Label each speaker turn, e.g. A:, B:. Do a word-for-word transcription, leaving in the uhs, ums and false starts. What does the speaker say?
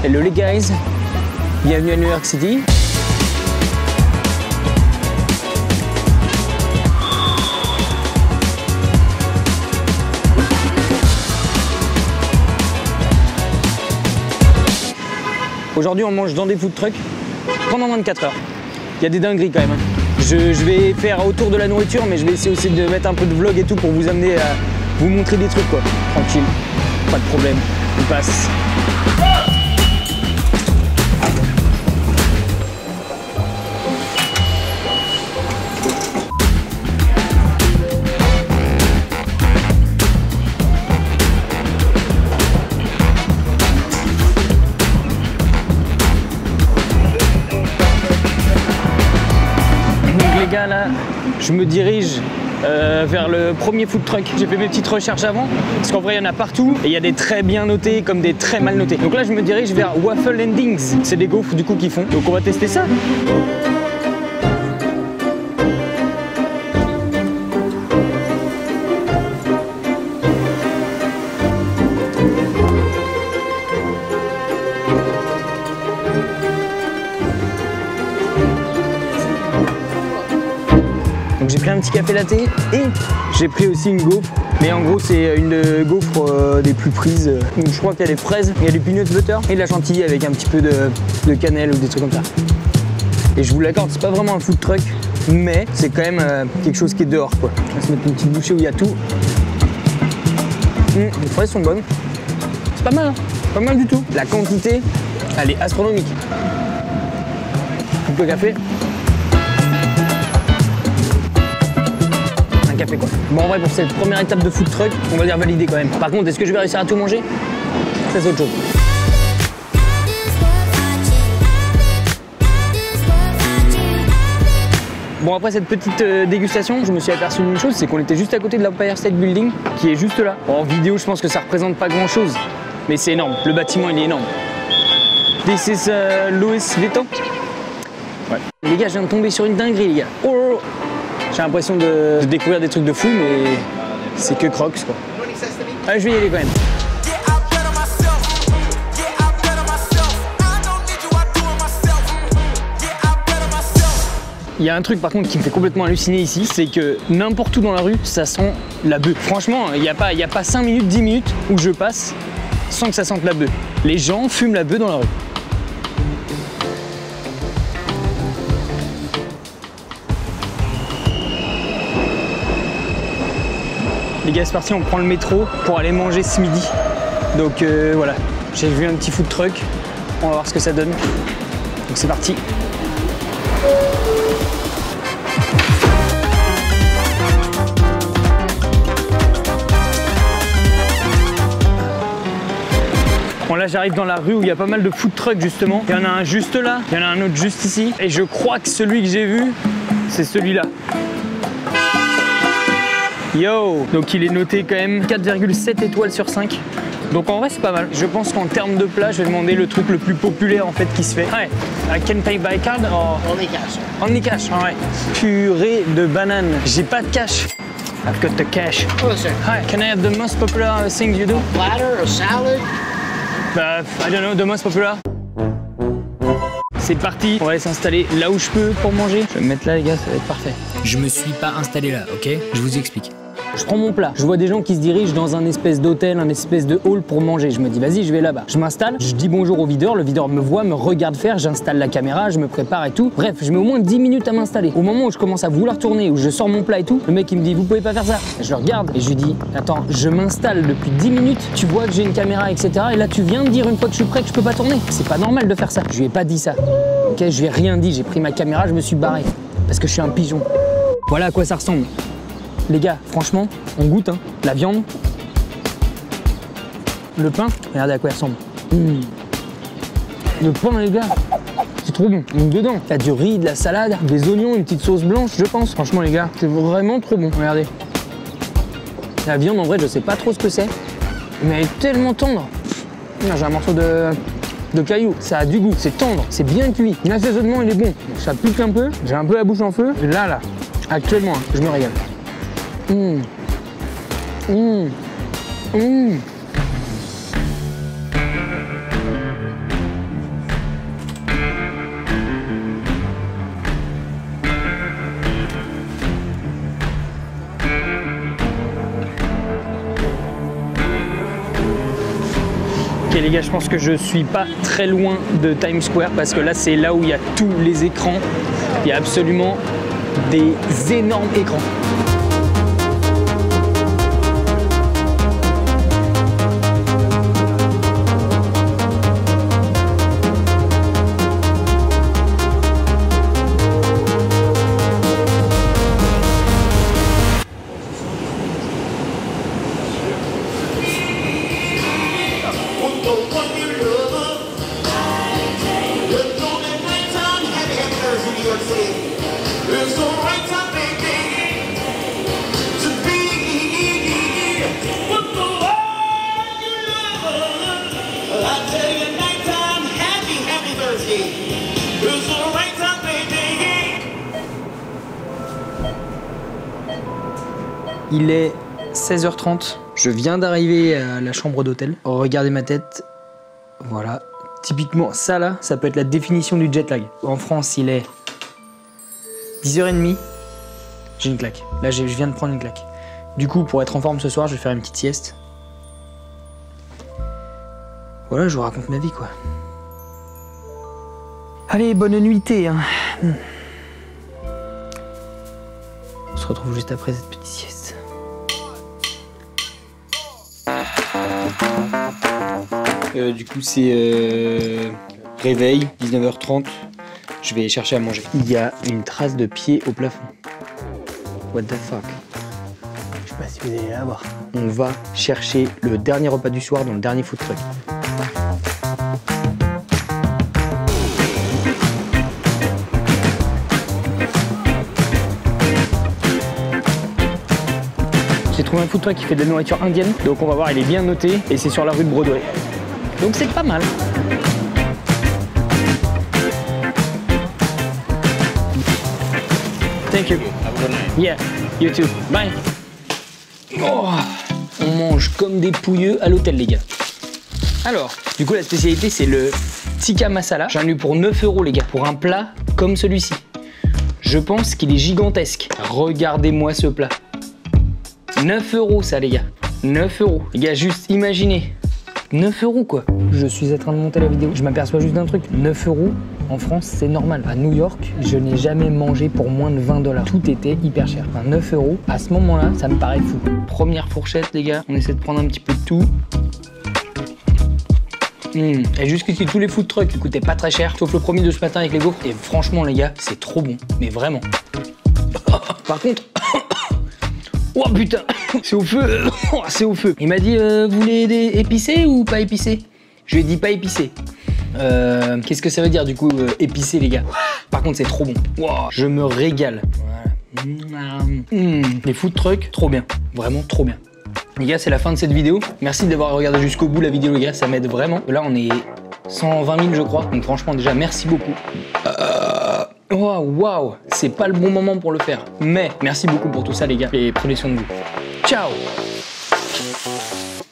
A: Hello les guys, bienvenue à New York City. Aujourd'hui on mange dans des food trucks pendant vingt-quatre heures. Il y a des dingueries quand même. Je, je vais faire autour de la nourriture, mais je vais essayer aussi de mettre un peu de vlog et tout pour vous amener à vous montrer des trucs quoi. Tranquille, pas de problème, on passe. Là, je me dirige euh, vers le premier food truck. J'ai fait mes petites recherches avant, parce qu'en vrai il y en a partout et il y a des très bien notés comme des très mal notés. Donc là je me dirige vers Waffle Endings. C'est des gaufres du coup qu'ils font. Donc on va tester ça. Donc j'ai pris un petit café latte et j'ai pris aussi une gaufre. Mais en gros c'est une gaufre euh, des plus prises. Donc je crois qu'il y a des fraises, il y a du peanut butter et de la chantilly avec un petit peu de, de cannelle ou des trucs comme ça. Et je vous l'accorde, c'est pas vraiment un food truck, mais c'est quand même euh, quelque chose qui est dehors quoi. On va se mettre une petite bouchée où il y a tout. Mmh, les fraises sont bonnes. C'est pas mal, hein, pas mal du tout. La quantité, elle est astronomique. Coupe de café. Café, quoi. Bon en vrai pour cette première étape de food truck, on va dire validé quand même. Par contre, est-ce que je vais réussir à tout manger? Ça c'est autre chose. Bon après cette petite euh, dégustation, je me suis aperçu d'une chose, c'est qu'on était juste à côté de l'Empire State Building, qui est juste là. Bon, en vidéo je pense que ça représente pas grand chose, mais c'est énorme, le bâtiment il est énorme. This is uh, Louis Vuitton. Ouais. Les gars, je viens de tomber sur une dinguerie les gars. Oh, j'ai l'impression de, de découvrir des trucs de fou, mais c'est que Crocs quoi. Ah, je vais y aller quand même. Il y a un truc par contre qui me fait complètement halluciner ici, c'est que n'importe où dans la rue, ça sent la bœuf. Franchement, il n'y a pas, il y a pas cinq minutes, dix minutes où je passe sans que ça sente la bœuf. Les gens fument la bœuf dans la rue. Les gars, c'est parti, on prend le métro pour aller manger ce midi. Donc euh, voilà, j'ai vu un petit food truck, on va voir ce que ça donne. Donc c'est parti. Bon là j'arrive dans la rue où il y a pas mal de food trucks justement. Il y en a un juste là, il y en a un autre juste ici. Et je crois que celui que j'ai vu, c'est celui-là. Yo! Donc il est noté quand même quatre virgule sept étoiles sur cinq. Donc en vrai c'est pas mal. Je pense qu'en termes de plat, je vais demander le truc le plus populaire en fait qui se fait. Ouais. I can pay by card or...
B: Only cash.
A: Only cash, alright. Purée de banane. J'ai pas de cash. I've got the cash.
B: Oh, sir.
A: Hi, can I have the most popular thing you do?
B: Platter or salad?
A: Bah, I don't know, the most popular. C'est parti, on va aller s'installer là où je peux pour manger. Je vais me mettre là les gars, ça va être parfait.
C: Je me suis pas installé là, ok? Je vous explique.
A: Je prends mon plat, je vois des gens qui se dirigent dans un espèce d'hôtel, un espèce de hall pour manger. Je me dis vas-y, je vais là-bas. Je m'installe, je dis bonjour au videur, le videur me voit, me regarde faire, j'installe la caméra, je me prépare et tout. Bref, je mets au moins dix minutes à m'installer. Au moment où je commence à vouloir tourner, où je sors mon plat et tout, le mec il me dit vous pouvez pas faire ça. Je le regarde et je lui dis attends, je m'installe depuis dix minutes, tu vois que j'ai une caméra, et cetera. Et là tu viens me dire une fois que je suis prêt que je peux pas tourner. C'est pas normal de faire ça. Je lui ai pas dit ça. Ok, je lui ai rien dit, j'ai pris ma caméra, je me suis barré. Parce que je suis un pigeon. Voilà à quoi ça ressemble. Les gars, franchement, on goûte, hein. La viande, le pain, regardez à quoi il ressemble. Mmh. Le pain, les gars, c'est trop bon. Donc dedans, il y a du riz, de la salade, des oignons, une petite sauce blanche, je pense. Franchement, les gars, c'est vraiment trop bon. Regardez. La viande, en vrai, je sais pas trop ce que c'est, mais elle est tellement tendre. J'ai un morceau de, de caillou, ça a du goût, c'est tendre, c'est bien cuit. L'assaisonnement, il est bon. Ça pique un peu, j'ai un peu la bouche en feu. Et là, là, actuellement, je me régale. Mmh. Mmh. Mmh. les gars, je pense que je suis pas très loin de Times Square parce que là c'est là où il y a tous les écrans. Il y a absolument des énormes écrans. Il est seize heures trente, je viens d'arriver à la chambre d'hôtel. Regardez ma tête, voilà. Typiquement, ça là, ça peut être la définition du jet lag. En France, il est dix heures trente, j'ai une claque. Là, je viens de prendre une claque. Du coup, pour être en forme ce soir, je vais faire une petite sieste. Voilà, je vous raconte ma vie, quoi. Allez, bonne nuitée, hein. On se retrouve juste après cette petite sieste. Euh, du coup, c'est euh, réveil, dix-neuf heures trente. Je vais chercher à manger. Il y a une trace de pied au plafond. What the fuck? Je sais pas si vous allez la voir. On va chercher le dernier repas du soir dans le dernier food truck. J'ai trouvé un food truck qui fait de la nourriture indienne, donc on va voir, il est bien noté et c'est sur la rue de Broadway. Donc c'est pas mal. Thank you. Yeah, you too. Bye. Oh, on mange comme des pouilleux à l'hôtel, les gars. Alors, du coup, la spécialité, c'est le tikka masala. J'en ai eu pour neuf euros, les gars, pour un plat comme celui-ci. Je pense qu'il est gigantesque. Regardez-moi ce plat. neuf euros, ça, les gars. neuf euros. Les gars, juste imaginez. neuf euros, quoi. Je suis en train de monter la vidéo. Je m'aperçois juste d'un truc. neuf euros, en France, c'est normal. À New York, je n'ai jamais mangé pour moins de vingt dollars. Tout était hyper cher. Enfin, neuf euros, à ce moment-là, ça me paraît fou. Première fourchette, les gars. On essaie de prendre un petit peu de tout. Mmh. Et jusqu'ici, tous les food trucks coûtaient pas très cher, sauf le premier de ce matin avec les gaufres. Et franchement, les gars, c'est trop bon. Mais vraiment. Par contre... Oh putain, c'est au feu, c'est au feu. Il m'a dit, euh, vous voulez des épicé ou pas épicé? Je lui ai dit pas épicé. Euh, Qu'est-ce que ça veut dire du coup, euh, épicé, les gars? Par contre, c'est trop bon. Wow, je me régale. Voilà. Mmh. Les food trucks, trop bien. Vraiment trop bien. Les gars, c'est la fin de cette vidéo. Merci d'avoir regardé jusqu'au bout la vidéo, les gars. Ça m'aide vraiment. Là, on est cent vingt mille, je crois. Donc franchement, déjà, merci beaucoup. Euh... Waouh, waouh, c'est pas le bon moment pour le faire. Mais merci beaucoup pour tout ça, les gars. Et prenez soin de vous. Ciao!